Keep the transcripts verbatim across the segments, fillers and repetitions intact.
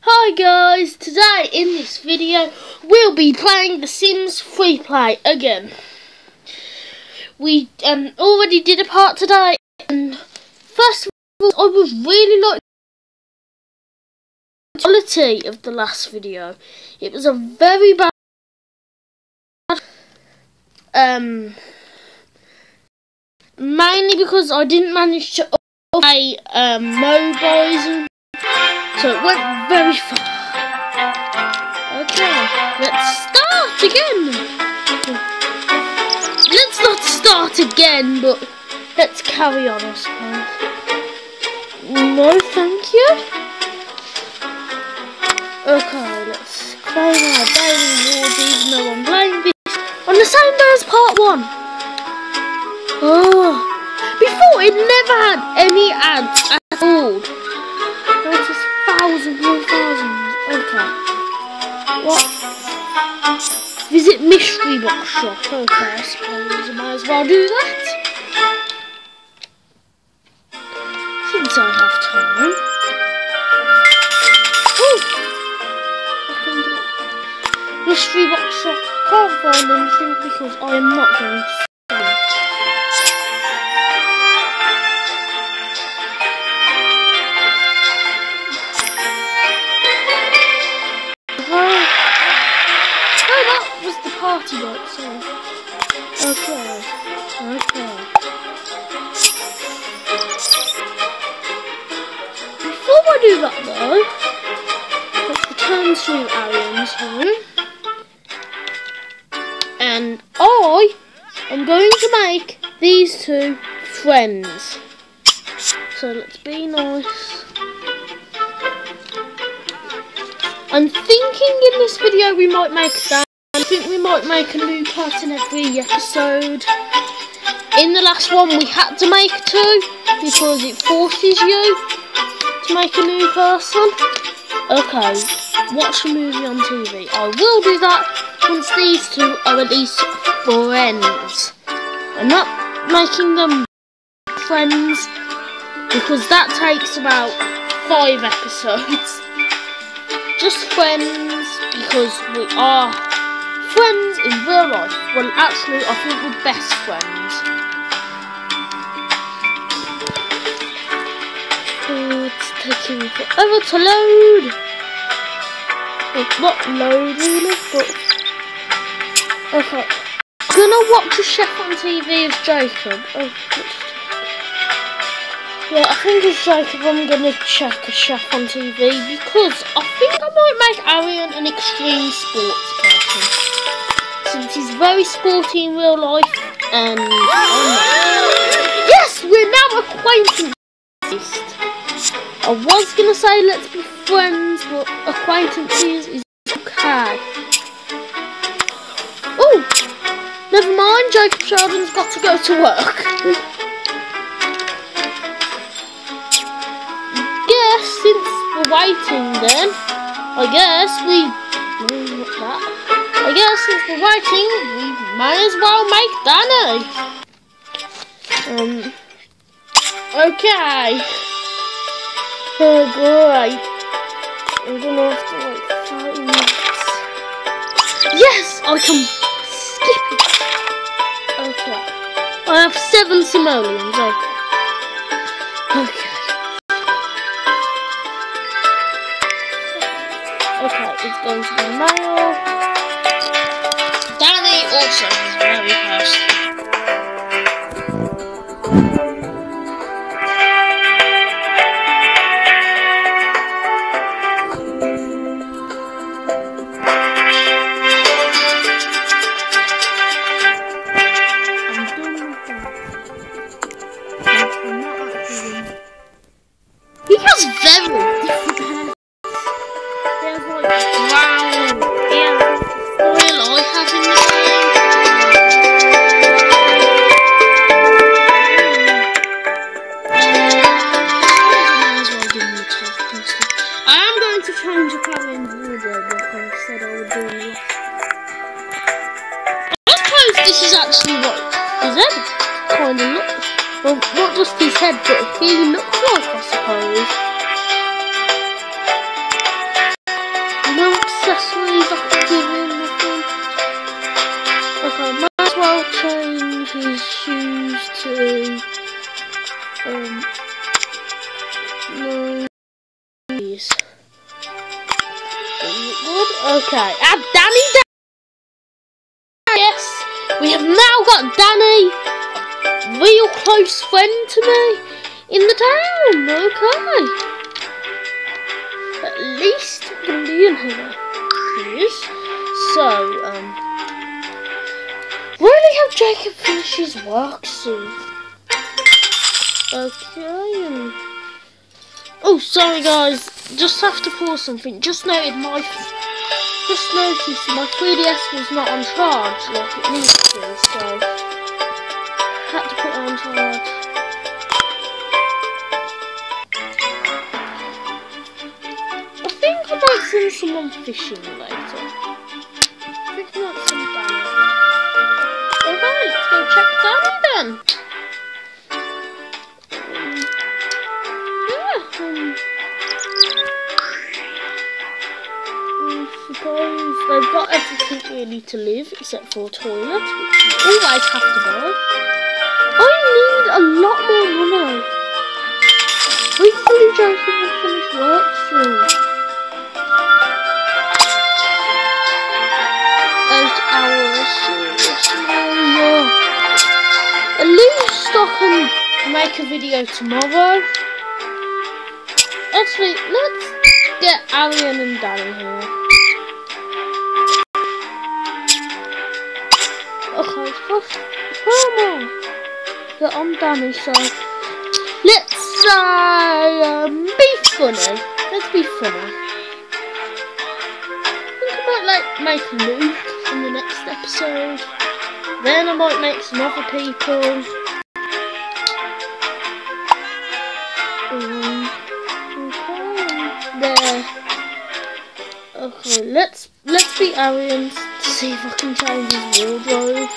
Hi guys, today in this video we'll be playing The Sims Free Play again. We um, already did a part today, and first of all I would really like the quality of the last video. It was a very bad um mainly because I didn't manage to update um, mobiles and so it went very far. Okay, let's start again. Let's not start again, but let's carry on, I suppose. No, thank you. Okay, let's claim our daily rewards, even though I'm playing this on the same day as part one. Oh, before it never had any ads at all. Notice thousands and thousands. Okay. What? Visit mystery box shop. Okay, I suppose I might as well do that. Since I have time. Ooh. Mystery box shop. Can't find anything because I am not going to see it. Party boat, so okay, okay. Before I do that though, let's return to Arian's home, and I am going to make these two friends. So let's be nice. I'm thinking in this video we might make that. I think we might make a new person every episode. In the last one we had to make two because it forces you to make a new person. Okay, watch a movie on T V. I will do that once these two are at least friends. I'm not making them friends because that takes about five episodes. Just friends because we are friends in real life. Well, actually, I think we're best friends. Oh, it's taking forever to load. Well, not load really, but okay. I'm gonna watch a chef on T V as Jacob. Oh, yeah, I think as Jacob I'm gonna check a chef on T V because I think I might make Arian an extreme sports person. Since he's very sporty in real life, and um, yes, we're now acquaintances. I was gonna say let's be friends, but acquaintances is okay. Oh, never mind. Jacob Sheldon's got to go to work. Guess since we're waiting, then I guess we. Mm, that. I guess since we're waiting, we might as well make Danny. Um. Okay. Oh, great. I'm gonna have to wait five minutes. Yes, I can skip it. Okay. I have seven simoleons. Okay. Okay. Okay, it's going to be male. Danny also is very fast. He has very different hair. There's like brown hair. Oil I have in the I am going to change the colour in the wardrobe like I said I would do in the last. I suppose this is actually what his head kind of looks. Well, not just his head, but he looks like, I suppose. accessories I could give him, nothing. Okay, might as well change his shoes to um no these. Good. Okay. And Danny Dan Yes, we have now got Danny, real close friend to me in the town. Okay. At least we're gonna be in here. Please. So, um really have Jacob finish his work soon. Okay. Oh, sorry guys. Just have to pause something. Just noted my, just noticed my three D S was not on charge like it needs to, so had to put it on charge. I think I might send someone fishing later. I think I might send Danny. Alright, let's go check Danny then. Um, yeah, um, I suppose they've got everything really to live except for a toilet, which you always have to buy. I need a lot more money. Hopefully Jacob will finish work soon. Eight hours, seriously, yeah. At least I can make a video tomorrow. Actually, let's get Arian and Danny here. Okay, first, come on. Get on Danny, so let's say, um, be funny. Let's be funny. I think I might like make Luke in the next episode. Then I might make some other people. Um, okay, there. Okay, let's let's be Arian to see if I can change his wardrobe.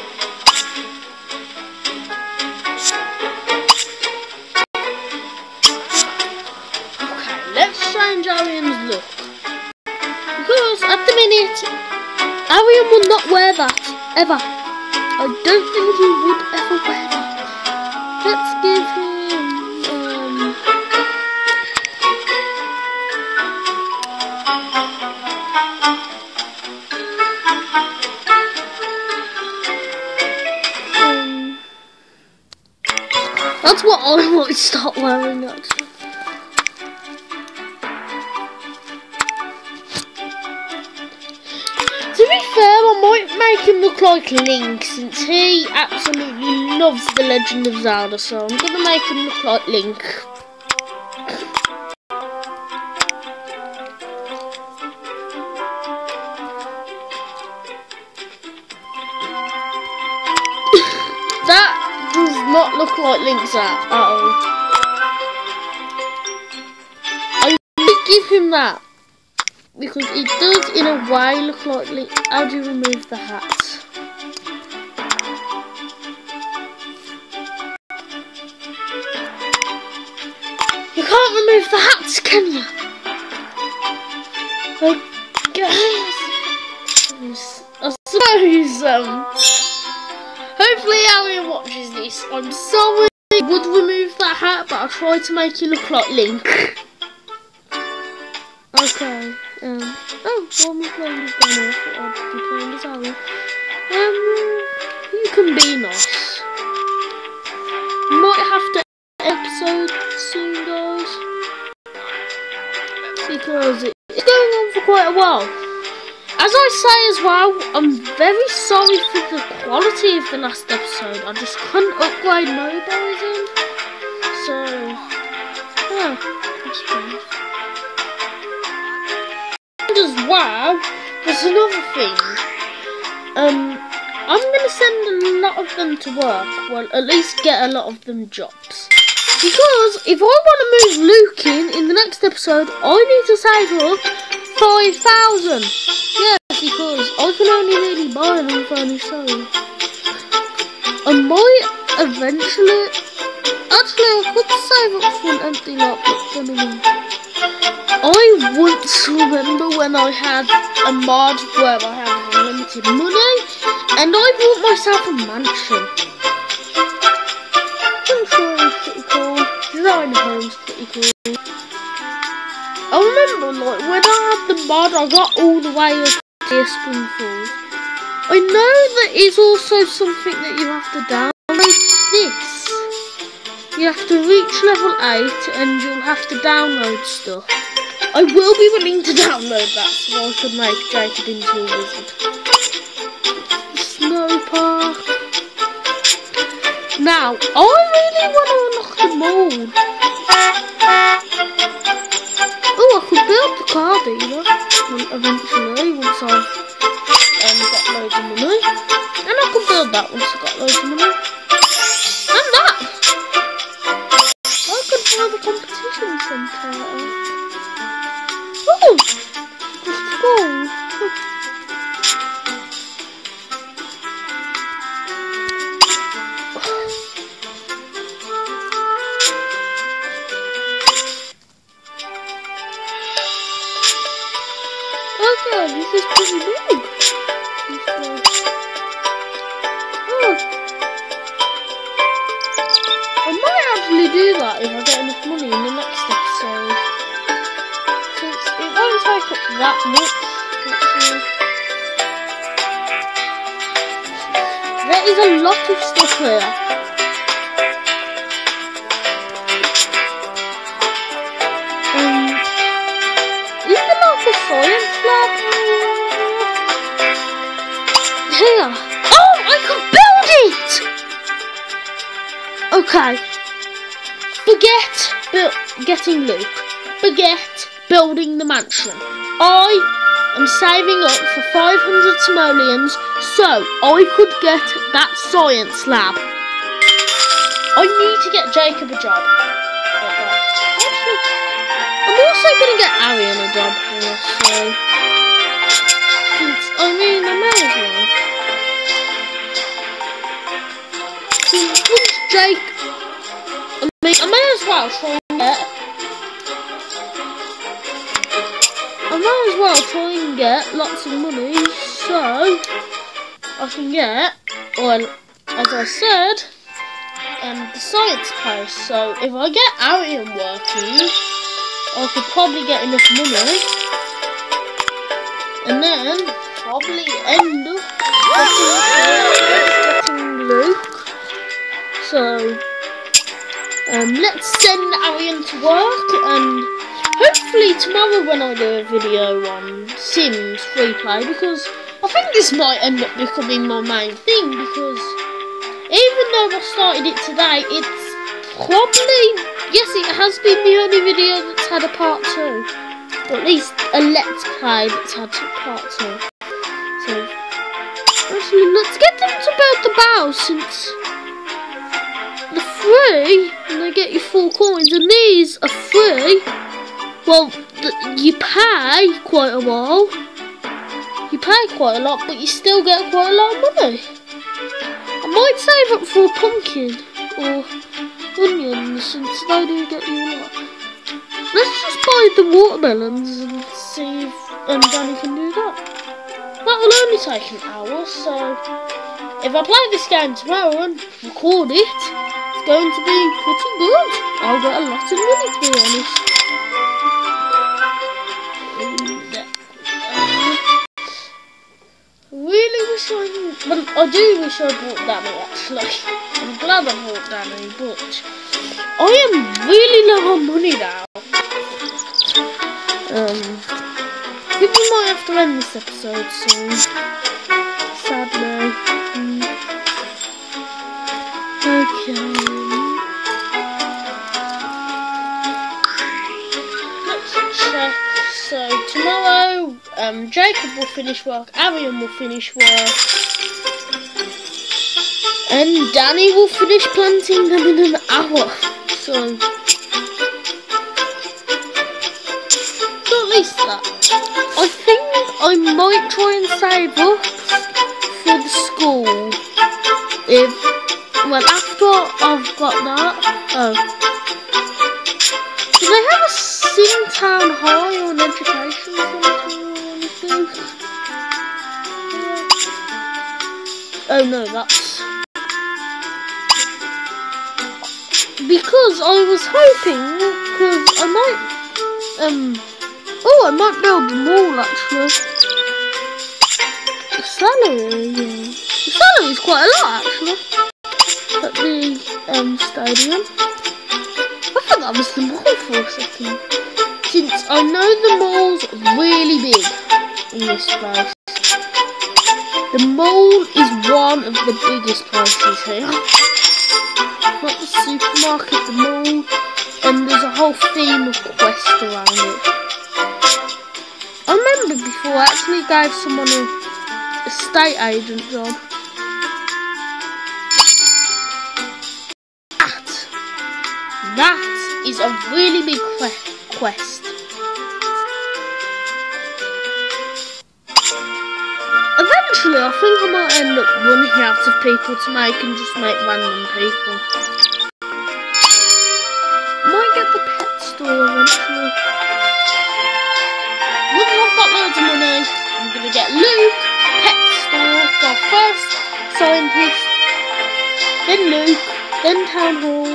Okay, let's change Arian's look. Because at the minute, Arian will not wear that, ever. I don't think he would ever wear that. Let's give him, um... um that's what I might start wearing, actually. To be fair, I might make him look like Link, since he absolutely loves The Legend of Zelda, so I'm going to make him look like Link. That does not look like Link's at all. I would give him that. Because it does, in a way, look like Link. How do you remove the hat? You can't remove the hats, can you? Okay. I suppose, um... hopefully Arian watches this. I'm sorry I would remove that hat, but I'll try to make you look like Link. Okay. Um, oh, one more playing this game off, but I'll be playing this hour. Um, you can be nice. Might have to episode soon, guys. Because it's going on for quite a while. As I say as well, I'm very sorry for the quality of the last episode. I just couldn't upgrade mobiles in. So, yeah, that's fine. As well, there's another thing. Um, I'm gonna send a lot of them to work. Well, at least get a lot of them jobs. Because if I want to move Luke in in the next episode, I need to save up five thousand. Yeah, because I can only really buy them for only so. I might eventually Actually, I could save up for an empty lot, but then again. I once remember when I had a mod where I had unlimited money, and I bought myself a mansion. I'm sure it was pretty cool. Design home's pretty cool. I remember, like, when I had the mod, I got all the way up to Spoonfuls. I know that is also something that you have to download. This. You have to reach level eight, and you'll have to download stuff. I will be willing to download that so I could make Jacob into a wizard. Snow park. Now, I really want to unlock the mold. Oh, I could build the car dealer eventually once I've um, got loads of money. And I could build that once I've got loads of money. And that! I could build a competition centre. Oh! Let's go! Okay, this is pretty big. Oh. I might actually do that if I get enough money in the next episode. Since it won't take up that much. Actually. There is a lot of stuff here. Um, is there like a science lab? Here. Oh, I can build it! Okay. Forget bu getting Luke. Forget building the mansion. I am saving up for five hundred simoleons so I could get that science lab. I need to get Jacob a job. Actually, I'm also going to get Arian a job here, so... Since, I mean, I may as well. Since once Jake... I mean, I may as well try and get... I might as well try and get lots of money, so... I can get, well, as I said, um, the science place. So, if I get Arian working... I could probably get enough money, and then probably end up getting, getting Luke. So, um, let's send Arian to work, and hopefully tomorrow when I do a video on Sims free play, because I think this might end up becoming my main thing, because even though I started it today, it's probably... Yes, it has been the only video that's had a part two. Or at least a let's play that's had a part two. So, actually, let's get them to build the bow since the free, and they get you four coins, and these are free. Well, th you pay quite a while. You pay quite a lot, but you still get quite a lot of money. I might save up for a pumpkin, or... onions, since they do get you a lot. Let's just buy the watermelons and see if um, Danny can do that. That will only take an hour, so if I play this game tomorrow and record it, it's going to be pretty good. I'll get a lot of money, to be honest. And, uh, really wish I knew. Well, I do wish I bought Danny, actually. I'm glad I bought Danny, but I am really low on money now. Um, I think we might have to end this episode soon. Sadly. Mm. Okay. Let's check. So tomorrow, um, Jacob will finish work, Arian will finish work. And Danny will finish planting them in an hour. So, so at least that. I think I might try and save up for the school. If well, after I've got that, oh, do they have a Simtown High or an education centre or anything? Oh no, that's because I was hoping, because I might, um, oh, I might build the mall actually. The salary, yeah. The salary is quite a lot actually at the um stadium. I thought that was the mall for a second, since I know the mall's really big in this place. The mall is one of the biggest places here. Not the supermarket, the mall, and there's a whole theme of quest around it. I remember before I actually gave someone a estate agent job. That, that is a really big que quest. Eventually, I think I might end up running out of people to make and just make random people. Might get the pet store eventually. Once I've got loads of money, I'm gonna get Luke, pet store, well first scientist, then Luke, then town hall,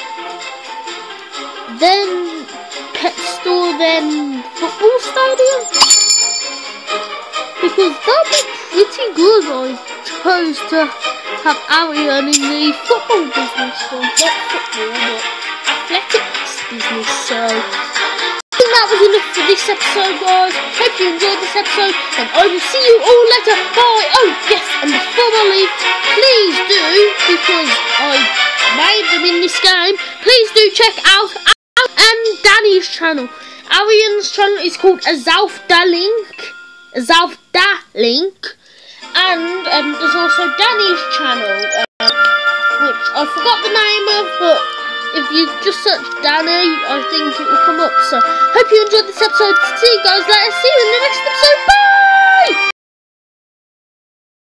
then pet store, then football stadium. Because that'd be pretty good, I chose to have Arian in the football business, well, not football, but athletics business, so I think that was enough for this episode, guys. Hope you enjoyed this episode, and I will see you all later. Bye! Oh, yes, and before I leave, please do, because I made them in this game, please do check out Al and Danny's channel. Arian's channel is called Azalf Dalink. Azalf Dalink, and um, there's also Danny's channel, uh, which I forgot the name of, but if you just search Danny, I think it will come up. So, hope you enjoyed this episode. See you guys later. See you in the next video.